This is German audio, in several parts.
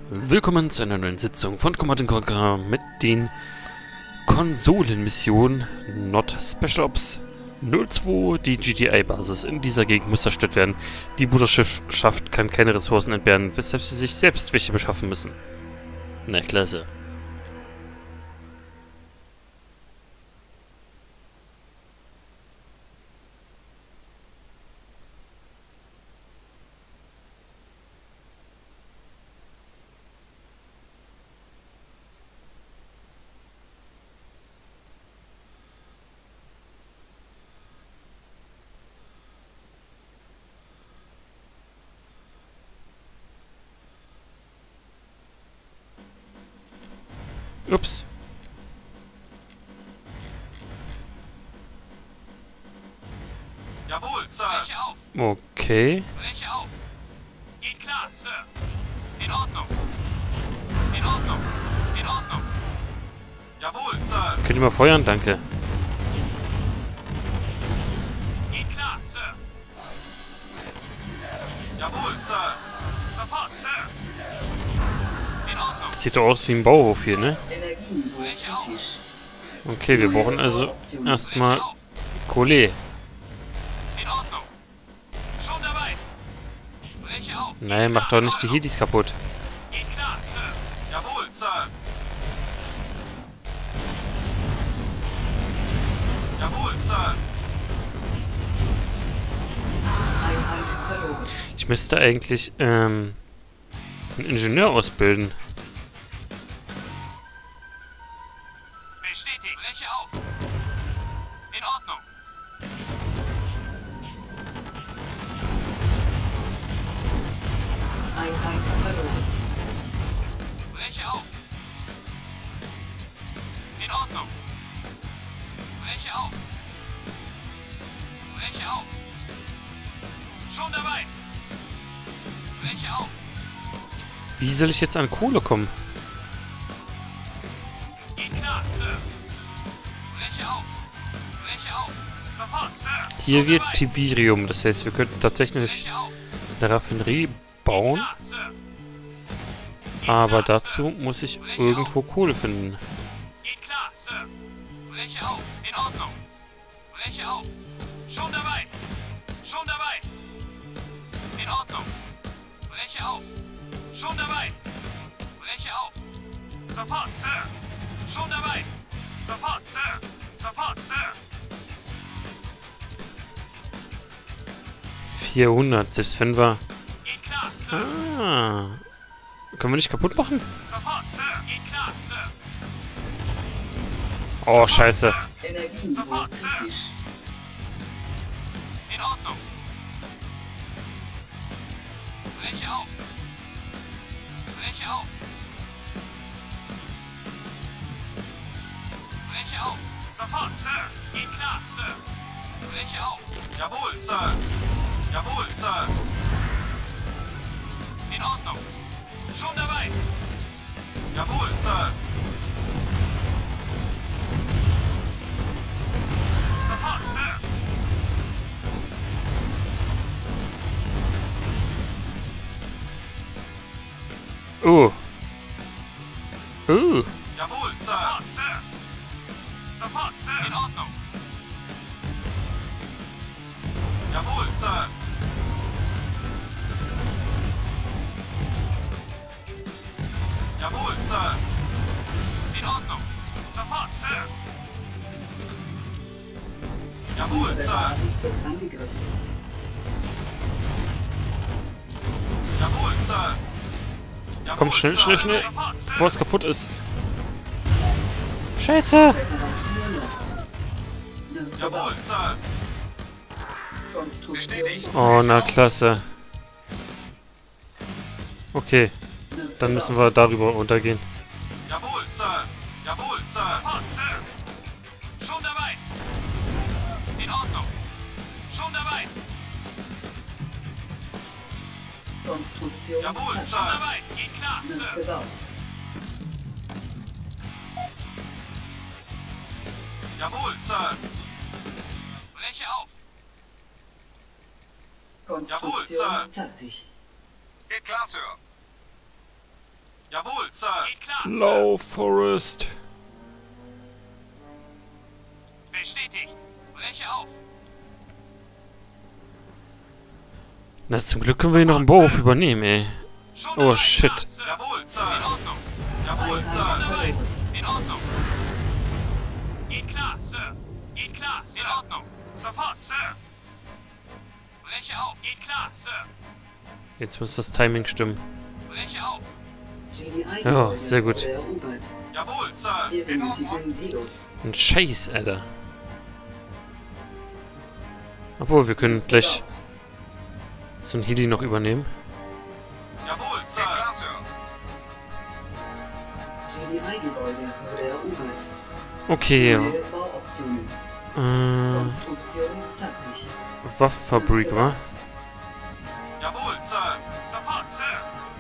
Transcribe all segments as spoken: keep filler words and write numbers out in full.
Willkommen zu einer neuen Sitzung von Command and Conquer mit den Konsolenmissionen Not Special Ops null zwei. Die G T A-Basis in dieser Gegend muss zerstört werden. Die Bruderschaft kann keine Ressourcen entbehren, weshalb sie sich selbst welche beschaffen müssen. Na, klasse. Ups. Jawohl, Sir. Breche auf. Okay. Breche auf. Geht klar, Sir. In Ordnung. In Ordnung. In Ordnung. Jawohl, Sir. Könnt ihr mal feuern? Danke. Geht klar, Sir. Jawohl, Sir. Sofort, Sir. In Ordnung. Das sieht doch aus wie ein Bauhof hier, ne? Breche auf. Okay, wir brauchen also erstmal Kohle. In Ordnung. Schon dabei. Breche auf. Nein, mach doch nicht die Helis kaputt. Geht klar, Sir. Jawohl, Sir. Jawohl, Sir. Ich müsste eigentlich ähm, einen Ingenieur ausbilden. Bestätigt. Breche auf. In Ordnung. Einheit verloren. Breche auf. In Ordnung. Breche auf. Breche auf. Schon dabei. Breche auf. Wie soll ich jetzt an Kohle kommen? Geht klar, Sir. Breche auf. Breche auf. Sofort, Sir. Hier Schon wird dabei. Tiberium, das heißt, wir könnten tatsächlich Breche auf. eine Raffinerie bauen, Klar, Sir. aber dazu muss ich irgendwo Kohle finden. Geht klar, Sir. Breche auf. In Ordnung. Breche auf. Schon dabei. Schon dabei. In Ordnung. Breche auf. Schon dabei. Breche auf. Sofort, Sir. Schon dabei. Sofort, Sir. Sofort, Sir. vierhundert, selbst wenn wir... Geht klar, Sir. Ah, können wir nicht kaputt machen? Sofort, Sir. Geht klar, Sir. Oh, scheiße. Energieniveau kritisch. In Ordnung. Breche auf. Breche auf. Breche auf. Sofort, Sir. Geht klar, Sir. Breche auf. Jawohl, Sir. Jawohl, Sir. In Ordnung. Schon dabei. Jawohl, Sir. Sofort, Sir. Oh. Oh. Jawohl, Sir. Sofort, Sir. Sofort, Sir. In Ordnung. Jawohl, Sir. Jawohl, Sir. In Ordnung. Sofort, Sir. Jawohl, Unsere Sir. Basis wird angegriffen. Jawohl, Sir. Jawohl, Komm, schnell, Sir. schnell, schnell, Sofort, Sir. bevor es kaputt ist. Scheiße. Reparatur läuft. Wird Jawohl, gebaut. Sir. Konstruktion. Oh, na klasse. Okay, Wird dann müssen gebaut. wir darüber runtergehen. Jawohl, Sir. Jawohl, Sir. Sofort, Sir. Schon dabei. In Ordnung. Schon dabei. Konstruktion Jawohl, fertig. schon dabei. Geht klar, Wird Sir. gebaut. Jawohl, Sir. Breche auf. Konstruktion Jawohl, Sir. fertig. Geht klar, Sir. Lauf, Forest. Bestätigt. Breche auf. Na, zum Glück können wir hier noch einen Bauhof übernehmen, ey. Schon Oh, dabei, shit. Sir. Jawohl, Sir. In Ordnung. Jawohl, Einheit Sir. verloren. In Ordnung. Geht klar, Sir. Geht klar. In Ordnung. Sofort, Sir. Breche auf. Geht klar, Sir. Jetzt muss das Timing stimmen. Breche auf. G D I Ja, sehr gut. wurde erobert. Jawohl, Sir. Wir In Ordnung. benötigen Silos. Ein Scheiß, Alter. Obwohl, wir können gleich Gebaut. so ein Heli noch übernehmen. Jawohl, Sir. G D I-Gebäude wurde erobert. Okay. Neue Bauoptionen. Äh, Konstruktion fertig. Waffenfabrik, wa? Gebaut. Jawohl, Sir. Sofort, Sir.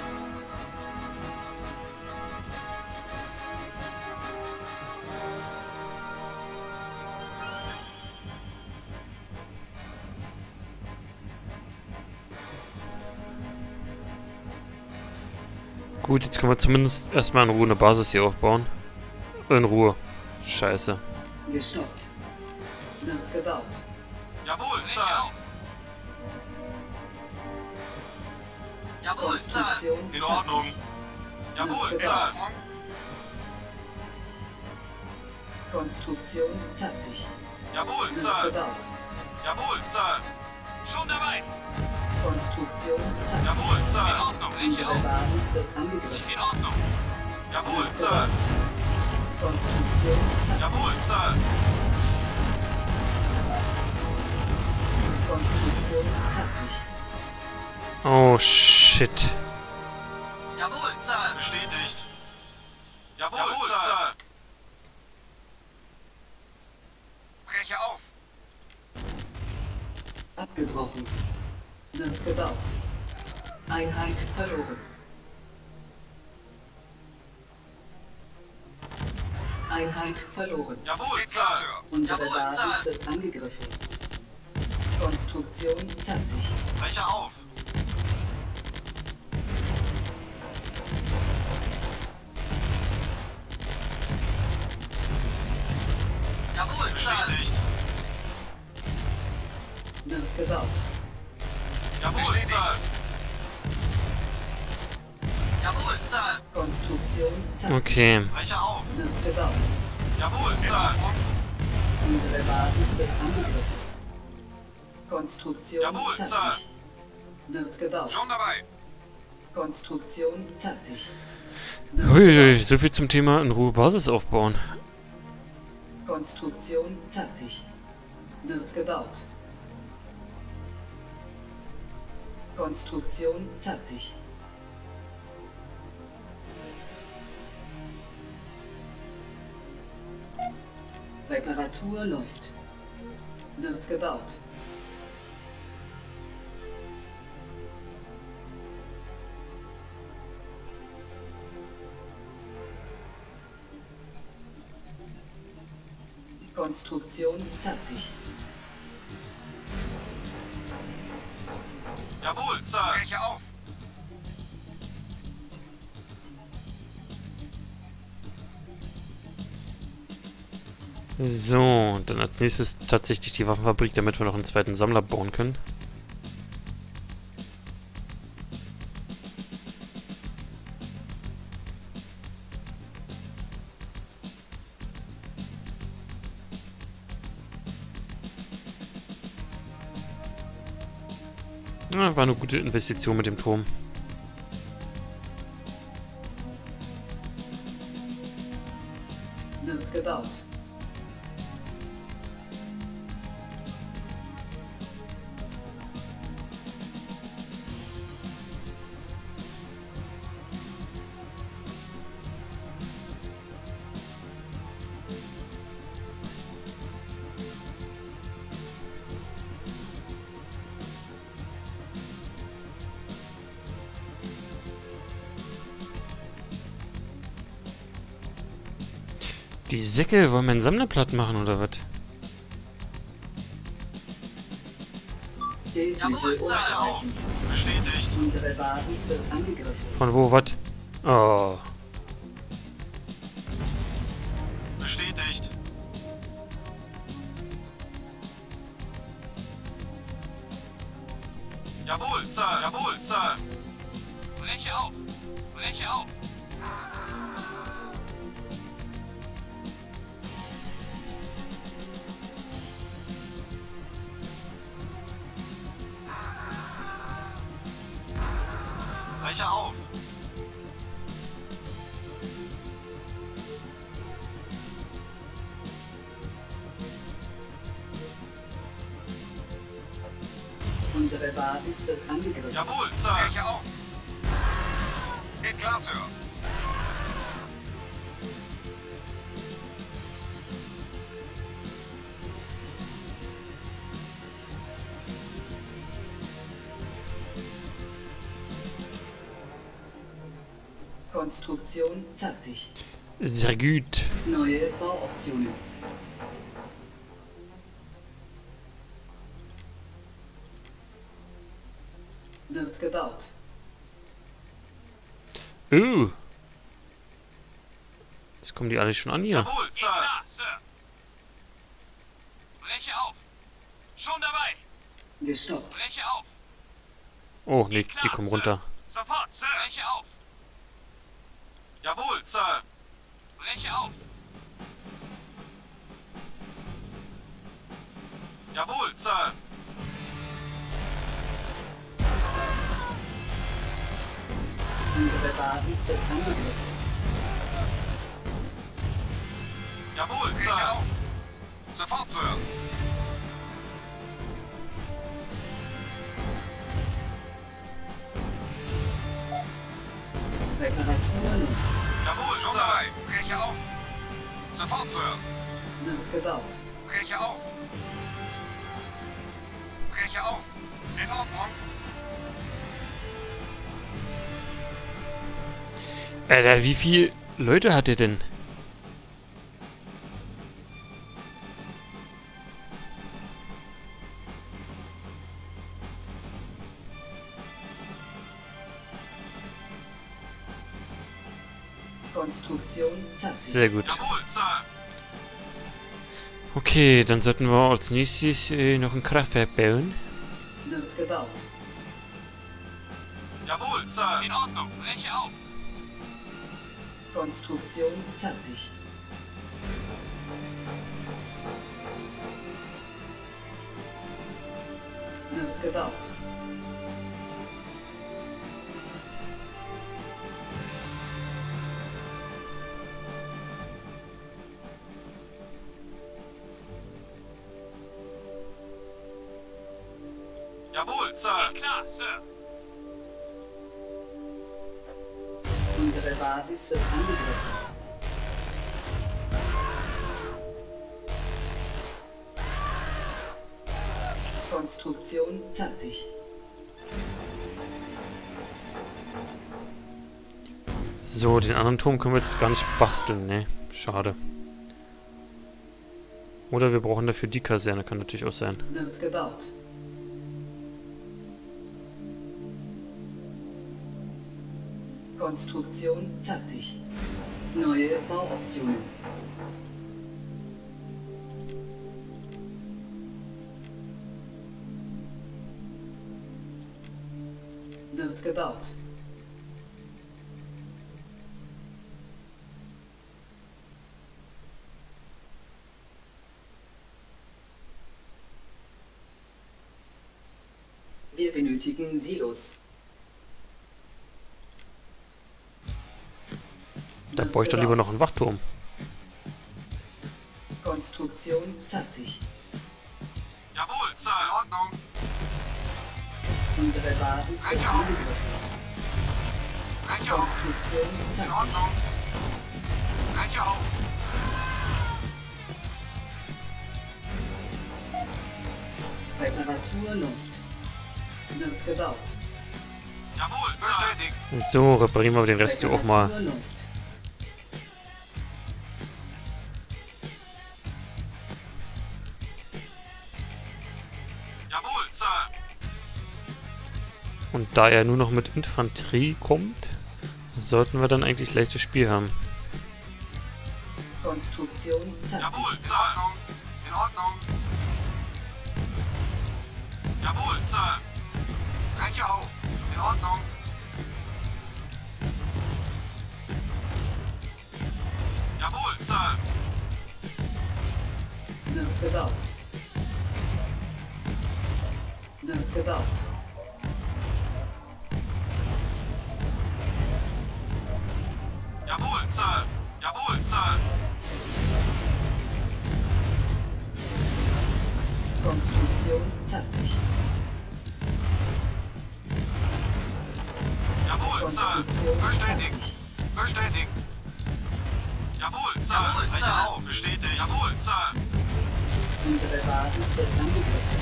Gut, jetzt können wir zumindest erstmal in Ruhe eine Basis hier aufbauen. In Ruhe. Scheiße. Gestoppt. Wird gebaut. Jawohl, Sir. Jawohl, Sir. Konstruktion In Ordnung. fertig. Jawohl, Wird Sir. gebaut. Konstruktion fertig. Jawohl, Wird Sir. gebaut. Jawohl, Sir. Schon dabei. Konstruktion fertig. Jawohl, Sir. In Ordnung. Breche Unsere auf. Basis wird angegriffen. In Ordnung. Jawohl, Wird Sir. gebaut. Konstruktion fertig. Jawohl, Sir. Konstruktion fertig. Oh, shit. Jawohl, Sir. Bestätigt. Jawohl, Jawohl Sir. Breche auf. Abgebrochen. Wird gebaut. Einheit verloren. Einheit verloren. Jawohl, Sir. Unsere Jawohl, Basis Sir. wird angegriffen. Konstruktion fertig. Breche auf. Jawohl, bestätigt. Wird gebaut. Jawohl, Sir. Jawohl, Sir. Konstruktion fertig. Okay. Breche auf. Wird gebaut. Jawohl, Sir. Unsere Basis wird angegriffen. Konstruktion Jawohl, Sir. fertig. Wird gebaut. Schon dabei. Konstruktion fertig. Hui, so viel zum Thema in Ruhe Basis aufbauen. Konstruktion fertig. Wird gebaut. Konstruktion fertig. Reparatur läuft. Wird gebaut. Konstruktion fertig. Jawohl, Sir. Breche auf. So, dann als nächstes tatsächlich die Waffenfabrik, damit wir noch einen zweiten Sammler bauen können. Ja, war eine gute Investition mit dem Turm. Wird gebaut. Die Säcke wollen wir einen Sammler platt machen, oder was? Geldmittel ausreichend. Bestätigt. Unsere Basis wird angegriffen. Von wo, was? Oh. Breche auf. Breche auf. Unsere Basis wird angegriffen. Jawohl, Sir. Breche auf. Geht klar, Sir. Konstruktion fertig. Sehr gut. Neue Bauoptionen. Wird gebaut. Uh. Jetzt kommen die alle schon an hier. Jawohl, Sir. Klar, Sir. Breche auf. Schon dabei. Gestoppt. Breche auf. Oh, nee, die kommen runter. Sofort, Sir. Breche auf. Jawohl, Sir. Breche auf. Jawohl, Sir. Unsere Basis wird angegriffen. Jawohl, Sir. Sofort, Sir. Reparatur läuft. Jawohl, schon dabei. Breche auf. Sofort, Sir. Wird gebaut. Breche auf. Breche auf. In Ordnung. Alter, wie viele Leute hat ihr denn? Konstruktion fertig. Sehr gut. Jawohl, Sir. Okay, dann sollten wir als nächstes äh, noch ein Kraftwerk bauen. Wird gebaut. Jawohl, Sir. In Ordnung. Breche auf. Konstruktion fertig. Wird gebaut. Jawohl, Sir. Geht klar, Sir. Unsere Basis wird angegriffen. Konstruktion fertig. So, den anderen Turm können wir jetzt gar nicht basteln, ne? Schade. Oder wir brauchen dafür die Kaserne, kann natürlich auch sein. Wird gebaut. Konstruktion fertig. Neue Bauoptionen. Wird gebaut. Wir benötigen Silos. Da baue ich doch lieber noch einen Wachturm. Konstruktion fertig. Jawohl, Sir. In Ordnung. Unsere Basis wird angegriffen. Breche auf. Konstruktion In fertig. Ordnung. Breche auf. Reparatur läuft. Wird gebaut. Jawohl, bestätigt. So, reparieren wir den Rest hier auch mal. Reparatur läuft. Jawohl, Sir. Und da er nur noch mit Infanterie kommt, sollten wir dann eigentlich leichtes Spiel haben. Konstruktion fertig. Jawohl, in Ordnung. In Ordnung. Jawohl, Sir. Breche auf. In Ordnung. Wird gebaut. Wird gebaut. Jawohl, Sir. Jawohl, Sir. Konstruktion fertig. Jawohl, Sir. Konstruktion Bestätigt. fertig. Bestätigt. Jawohl, Sir. Jawohl, Sir. Auf. Bestätigt. Jawohl, Sir. Unsere Basis wird angegriffen.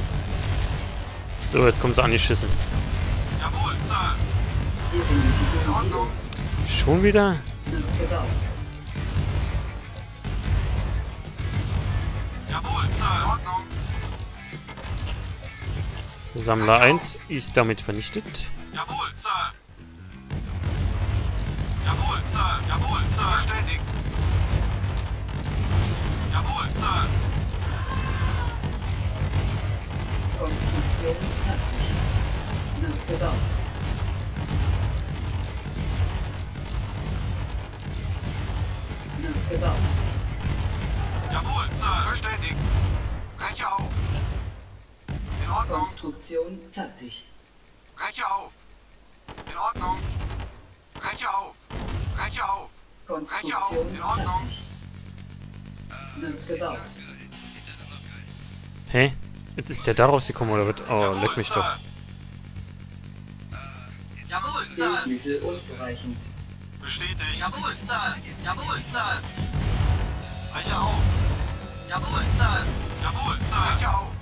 So, jetzt kommen sie angeschissen. Jawohl, Sir. Wir benötigen Silos. Schon wieder? Wird gebaut. Jawohl, Sir. In Ordnung. Sammler eins ist damit vernichtet. Jawohl, Sir. Jawohl, Sir. Jawohl, Sir. Bestätigt. Jawohl, Sir. Konstruktion fertig. Wird gebaut. Wird gebaut. Jawohl, Sir. Bestätigt. Breche auf. In Ordnung. Konstruktion fertig. Breche auf. In Ordnung. Breche auf. Breche auf. Konstruktion In Ordnung. fertig. Wird gebaut. Hä? Jetzt ist der da rausgekommen oder was? Oh, leck mich doch. Jawohl, Sir. Bildmittel unzureichend. Bestätigt. Jawohl, Sir. Jawohl, Sir. Breche auf. Jawohl, Sir. Jawohl, Sir. Breche auf.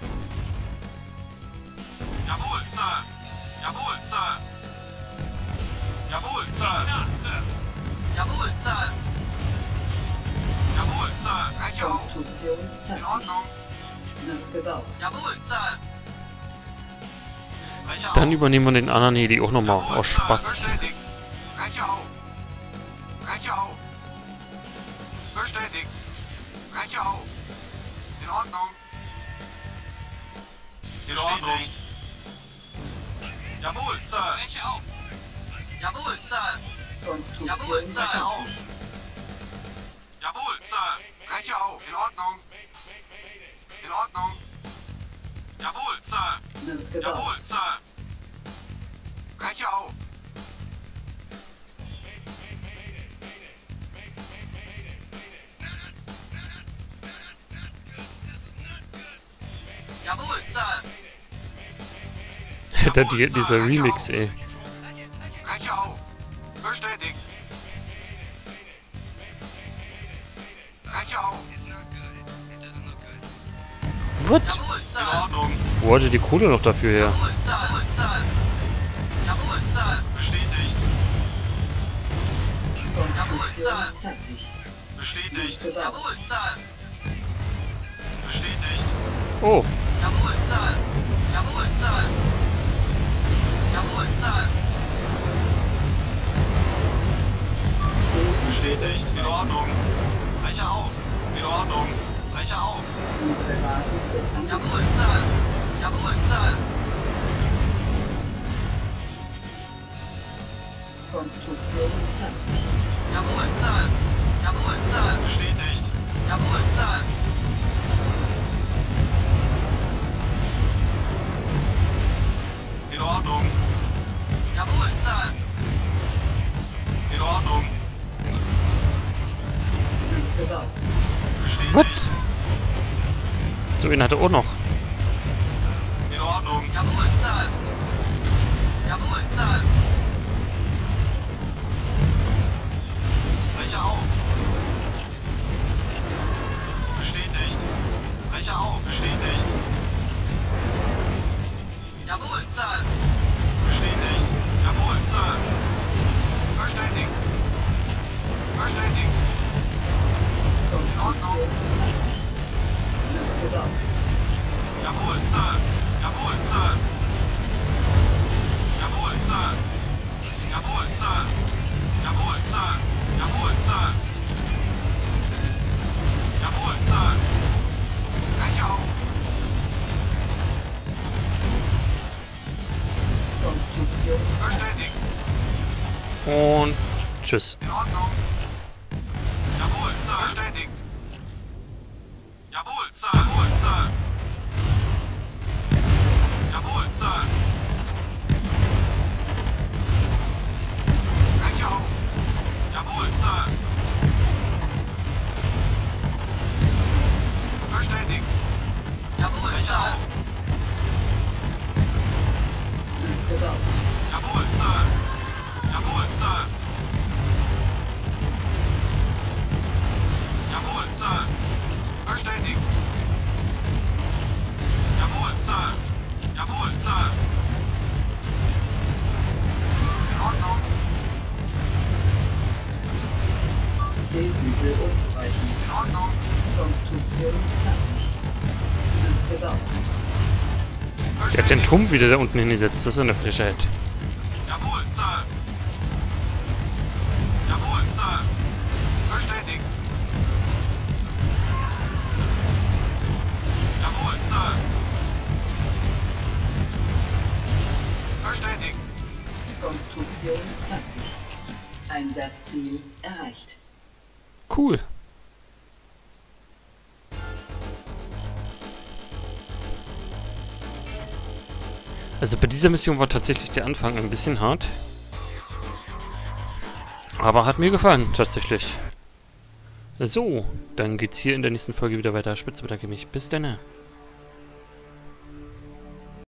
Jawohl, Sir. Jawohl, Sir. Jawohl, Sir. Jawohl, Sir. Jawohl, Sir. Breche auf. Konstruktion In fertig. Ordnung. Wird gebaut. Jawohl, Sir. Breche auf. Dann übernehmen wir den anderen Heli auch nochmal. Jawohl, Oh, Sir. Spaß. Bestätigt. Breche auf. Breche auf. Bestätigt. Breche auf. In Ordnung. In Ordnung. Jawohl, Sir. Breche auf. Jawohl, Sir. Konstruktion Jawohl, Sir. fertig. Jawohl, Sir. Breche auf. In Ordnung. In Ordnung. Jawohl, Sir. Wird Jawohl, gebaut. Sir. Breche auf. Jawohl, Sir. Der, die, dieser Remix, ey. Breche auf. Bestätigt. Breche auf. What? Jawohl, Sir. In Ordnung. Wo hatte die Kohle noch dafür her? Jawohl, Sir. Jawohl, Sir. Bestätigt. Konstruktion fertig. Bestätigt. Wird gebaut. Jawohl, Sir. Bestätigt. Oh, Jawohl, Sir. Jawohl, Sir. Jawohl, Sir. Bestätigt. In Ordnung. Breche auf. In Ordnung. Breche auf. Unsere Basis wird angegriffen. Jawohl, Sir. Jawohl, Sir. Konstruktion fertig. Jawohl, Sir. Jawohl, Sir. Bestätigt. Jawohl, Sir. In Ordnung. Jawohl, Sir. In Ordnung. Wird gebaut. Bestätigt. what? So ihn hatte auch noch. In Ordnung. Jawohl, Sir. Jawohl, Sir. Breche auf. Bestätigt. Breche auf. Bestätigt. Jawohl, Sir. Bestätigt. Jawohl, Sir. Verständigt. Verständigt. Konstruktion fertig. Wird gebaut. Jawohl, Sir. Jawohl, Sir. Jawohl, Sir. Jawohl, Sir. Jawohl, Sir. Jawohl, Sir. Jawohl, Sir. Breche auf. Konstruktion fertig. Verständigt. Und tschüss. In Ordnung. Jawohl, Sir. Verständigt. Jawohl, Kabel ausweiten. In Ordnung. Konstruktion fertig. Wird gebaut. Der hat den Turm wieder da unten hingesetzt. Das ist eine Frechheit. Jawohl, Sir. Jawohl, Sir. Verständigt. Jawohl, Sir. Verständigt. Konstruktion fertig. Einsatzziel erreicht. Cool. Also bei dieser Mission war tatsächlich der Anfang ein bisschen hart. Aber hat mir gefallen, tatsächlich. So, dann geht's hier in der nächsten Folge wieder weiter. Spitze bedanke mich. Bis dann.